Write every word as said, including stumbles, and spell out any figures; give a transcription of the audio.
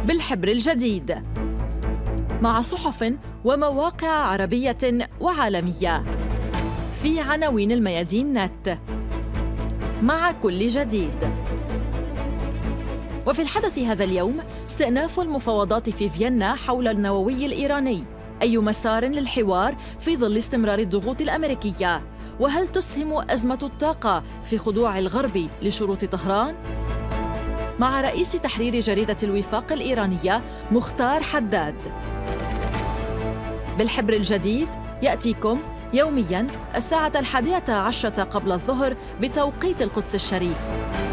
بالحبر الجديد مع صحف ومواقع عربية وعالمية في عناوين الميادين نت مع كل جديد. وفي الحدث هذا اليوم استئناف المفاوضات في فيينا حول النووي الإيراني، أي مسار للحوار في ظل استمرار الضغوط الأمريكية؟ وهل تسهم أزمة الطاقة في خضوع الغرب لشروط طهران؟ مع رئيس تحرير جريدة الوفاق الإيرانية مختار حداد. بالحبر الجديد يأتيكم يومياً الساعة الحادية عشرة قبل الظهر بتوقيت القدس الشريف.